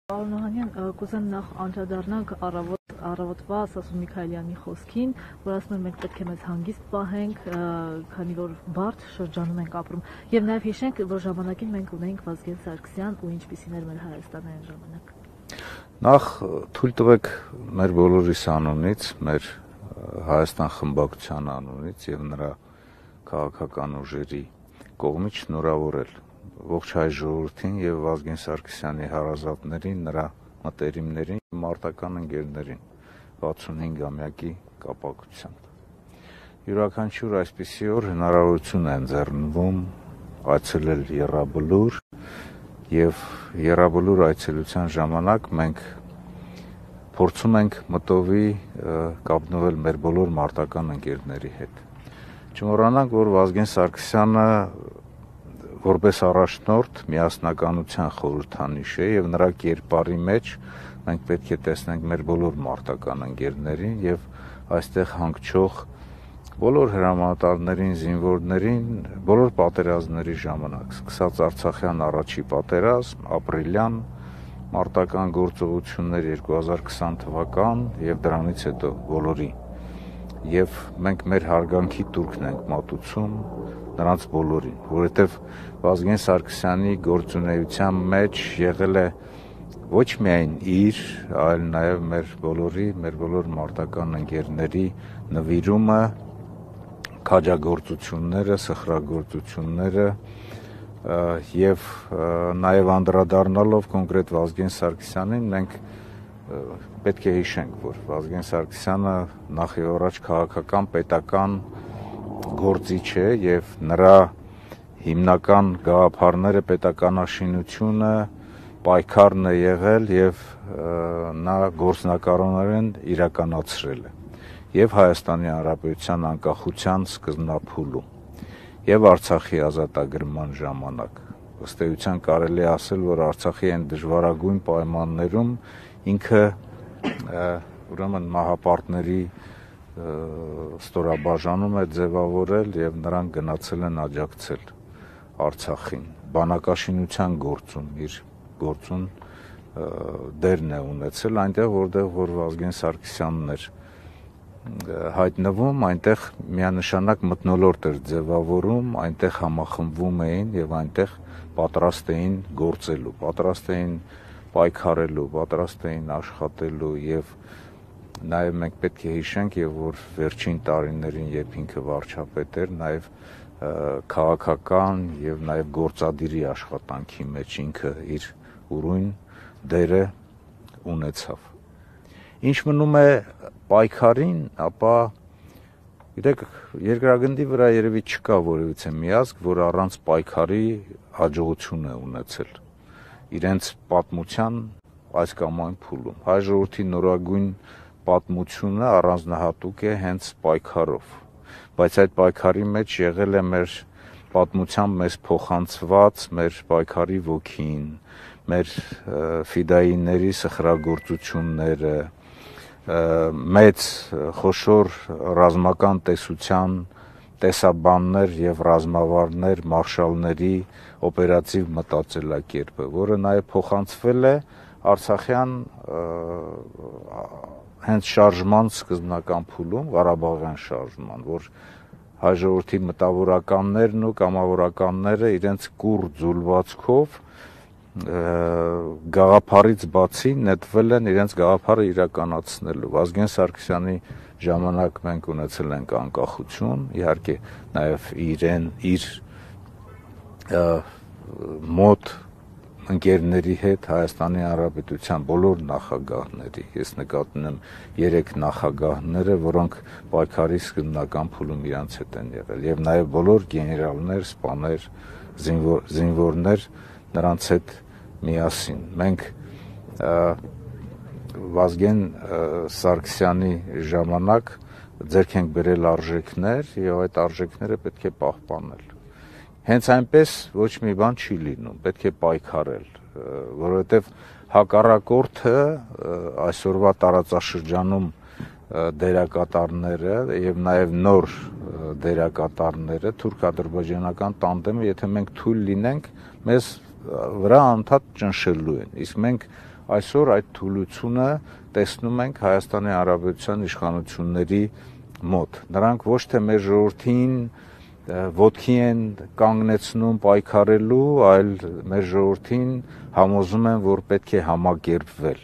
Պարոն Օհանյան, կուզեմ նախ անդրադառնանք առավոտվա Սասուն Միքայելյանի խոսքին, որ ասում են մենք պետք է մեզ հանգիստ պահենք, քանի որ բարդ շրջանում ենք ապրում։ Եվ նաև հիշենք, որ ժամանակին մենք ունեինք Վազգեն Սարգսյան ու ինչպիսին էր մեր Հայաստանը այն ժամանակ։ Նախ թույլ տվեք մեր բոլորիս անունից, մեր Հայաստան խմբակցության անունից եւ նրա քաղաքական ուժերի կողմից շնորհավորել ողջ հայ ժողովրդին եւ Վազգեն Սարգսյանի հարազատներին, նրա մտերիմներին, մարտական ընկերներին 65-ամյակի կապակցությամբ։ Յուրաքանչյուր այսպիսի օր հնարավորություն է ընձեռնվում այցելել Եռաբլուր եւ Եռաբլուր այցելության ժամանակ մենք փորձում ենք մտովի կապնվել մեր բոլոր մարտական ընկերների հետ։ Չմոռանանք, որ Վազգեն Սարգսյանը որպես առաջնորդ միասնականության խորհրդանիշ է եւ նրա կերպարի մեջ մենք պետք է տեսնենք մեր բոլոր մարտական ընկերներին եւ այստեղ հանգչող բոլոր հրամանատարներին, զինվորներին, բոլոր պատերազմների ժամանակ, սկսած Արցախյան առաջի պատերազմ, ապրիլյան մարտական գործողություններ 2020 թվական եւ դրանից հետո բոլորի եւ մենք մեր հարգանքի տուրքն ենք մատուցում նրանց բոլորին, որովհետեւ Վազգեն Սարգսյանի գործունեության մեջ եղել է ոչ միայն իր, այլ նաեւ մեր բոլոր մարտական ընկերների նվիրումը, քաջագործությունները, սխրագործությունները եւ նաեւ անդրադառնալով կոնկրետ Վազգեն Սարգսյանին մենք պետք է հիշենք, որ Վազգեն Սարգսյանը նախ եւ առաջ քաղաքական պետական գործիչ է եւ նրա հիմնական գաղափարները պետականաշինությունը, պայքարն է եղել եւ նա գործնակատարորեն իրականացրել է եւ Հայաստանի Հանրապետության անկախության սկզբնափուլում եւ Արցախի ազատագրման ժամանակ։ Ըստ էության կարելի է ասել, որ Արցախի այն դժվարագույն պայմաններում ինքը ուրեմն մահապարտների ստորաբաժանում է ձևավորել եւ նրանք գնացել են աջակցել Արցախին բանակաշինության գործում իր գործուն դերն է ունեցել այնտեղ որտեղ որ Վազգեն Սարգսյանն էր հայտնվում, այնտեղ միանշանակ մթնոլորտ էր ձևավորում, այնտեղ համախմբվում էին եւ այնտեղ պատրաստ էին գործելու, պատրաստ էին պայքարելու, պատրաստ էին աշխատելու եւ նաեւ մենք պետք է հիշենք եւ որ վերջին տարիներին երբ ինքը վարչապետ էր, նաեւ քաղաքական եւ նաեւ գործադիրի աշխատանքի մեջ ինքը իր ուրույն դերը ունեցավ։ Ինչ մնում է պայքարին, ապա գիտեք, երկրագնդի վրա երևի չկա որևիցե միազգ, որ առանց պայքարի հաջողություն է ունեցել իրենց պատմության այս կամ այն փուլում։ Հայ ժողովրդի նորագույն պատմությունը առանձնահատուկ է հենց պայքարով, բայց այդ պայքարի մեջ եղել է մեր պատմությամբ մեզ փոխանցված մեր պայքարի ոգին, մեր ֆիդայիների սխրագործությունները, մեծ խոշոր ռազմական տեսության տեսաբաններ եւ ռազմավարներ, մարշալների օպերատիվ մտածելակերպը, որը նաեւ փոխանցվել է Արցախյան հենց շարժման սկզբնական փուլում, Ղարաբաղյան շարժման, որ հայ ժողովրդի մտավորականներն ու կամավորականները իրենց կուռ ձուլվածքով գաղափարից բացի նետվել են իրենց գաղափարը իրականացնելու։ Վազգեն Սարգսյանի ժամանակ մենք ունեցել ենք անկախություն, իհարկե նաև իր մոտ ընկերների հետ Հայաստանի Հանրապետության բոլոր նախագահների, ես նկատում եմ 3 նախագահները, որոնք պայքարի սկզբնական փուլում իրանց հետ են եղել, եւ նաեւ բոլոր գեներալներ, սպաներ, զինվորներ նրանց հետ միասին։ Մենք Վազգեն Սարգսյանի ժամանակ ձեռք ենք բերել արժեքներ եւ այդ արժեքները պետք է պահպանել։ Հենց այնպես ոչ մի բան չի լինում, պետք է պայքարել, որովհետեւ հակառակորդը այսօրվա տարածաշրջանում դերակատարները եւ նաեւ նոր դերակատարները թուրք-ադրբեջանական տանդեմը, եթե մենք թույլ լինենք, մեզ վրա անդադ ճնշելու են, իսկ մենք այսօր այդ թուլությունը տեսնում ենք Հայաստանի Հանրապետության իշխանությունների մոտ։ Նրանք ոչ թե մեր ժողովրդին ոտքի են կանգնեցնում պայքարելու, այլ մեր ժողովրդին համոզում են, որ պետք է համակերպվել։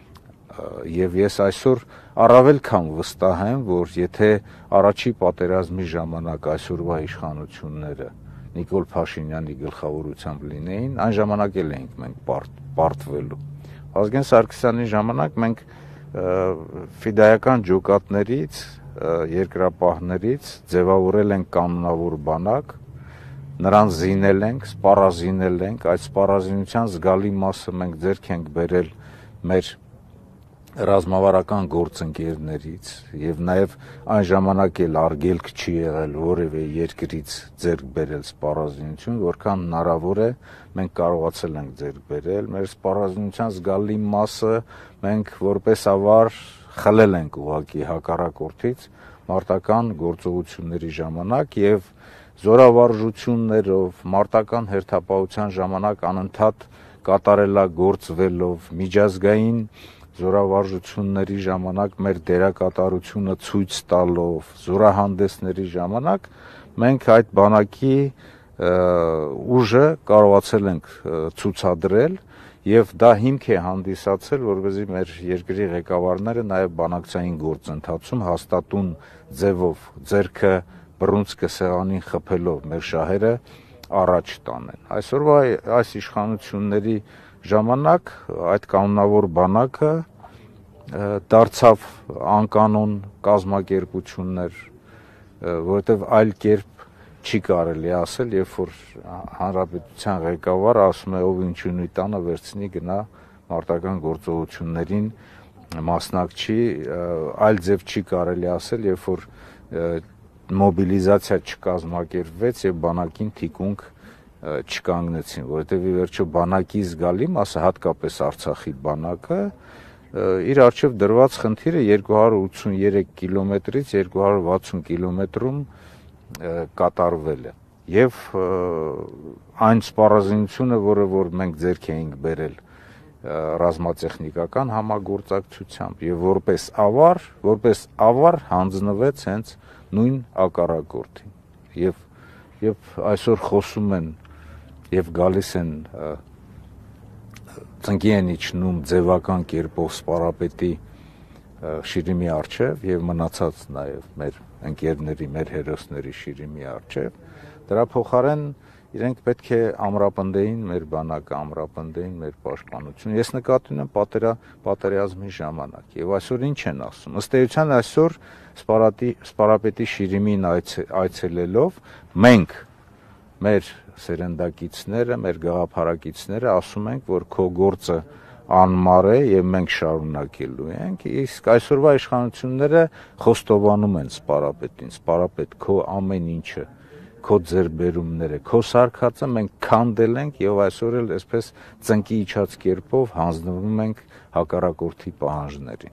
Եվ ես այսօր առավել քան վստահ եմ, որ եթե առաջի պատերազմի ժամանակ այսօրվա իշխանությունները Նիկոլ Փաշինյանի գլխավորությամբ լինեին, այն ժամանակ էլ էինք մենք պարտվելու։ Վազգեն Սարգսյանի ժամանակ մենք ֆիդայական ջոկատներից, երկրապահներից ձևավորել ենք կանոնավոր բանակ, նրան զինել ենք, սպառազինել ենք, այդ սպառազինության զգալի մասը մենք ձեռք ենք բերել մեր ռազմավարական գործընկերներից եւ նաեւ այն ժամանակ էլ արգելք չի եղել որևէ երկրից ձեռք բերել սպառազինություն, որքան հնարավոր է մենք կարողացել ենք ձեռք բերել։ Մեր սպառազինության զգալի մասը մենք որպես ավար խլել ենք ուղղակի հակառակորդից մարտական գործողությունների ժամանակ եւ զորավարժություններով, մարտական հերթապահության ժամանակ անընդհատ կատարելագործվելով միջազգային զորավարժությունների ժամանակ մեր դերակատարությունը ցույց տալով, զորահանդեսների ժամանակ մենք այդ բանակի ուժը կարողացել ենք ցուցադրել եւ դա հիմք է հանդիսացել, որպեսզի մեր երկրի ղեկավարները նաեւ բանակցային գործընթացում հաստատուն ձևով ձեռքը բռունցքը սեղանին խփելով մեր շահերը առաջ տանեն։ Այսօրվա այս իշխանությունների ժամանակ այդ կանոնավոր բանակը դարձավ անկանոն կազմակերպություններ, որովհետև այլ կերպ չի կարելի ասել, երբ որ հանրապետության ղեկավարը ասում է ով ինչ ունի տանը վերցնի գնա մարտական գործողություններին մասնակցի, այլ ձև չի կարելի ասել, երբ որ մոբիլիզացիա չկազմակերպվեց եւ բանակին թիկունք չկանգնեցին, որովհետև ի վերջո բանակի զգալի մասը, հատկապես Արցախի բանակը, իր առջև դրված խնդիրը 283 կիլոմետրից 260 կիլոմետրում կատարվել է։ Եվ այն սպառազինությունը, որը որ մենք ձեռք էինք բերել ռազմատեխնիկական համագործակցությամբ եւ որպես ավար հանձնվեց հենց նույն հակառակորդին։ Եվ այսօր խոսում են եւ գալիս են ծնկի են իջնում ձևական կերպով սպառապետի շիրիմի առջև եւ մնացած նաեւ մեր ընկերների, մեր հերոսների շիրիմի առջև, դրա փոխարեն իրենք պետք է ամրապնդեին մեր բանակը, ամրապնդեին մեր պաշտպանությունը։ Ես նկատի ունեմ պատերազմի ժամանակ եւ այսօր ինչ են ասում։ Ըստ էության այսօր սպառապետի շիրիմին այցելելով մենք մեր սերնդակիցները, մեր գաղափարակիցները ասում ենք, որ քո գործը անմար է եւ մենք շարունակելու ենք, իսկ այսօրվա իշխանությունները խոստովանում են սպառապետին, սպառապետ քո ամեն ինչը, քո ձեռբերումները, քո սարքածը մենք քանդել ենք եւ այսօր էլ այսպես ծնկի իջած կերպով հանձնվում ենք հակառակորդի պահանջներին։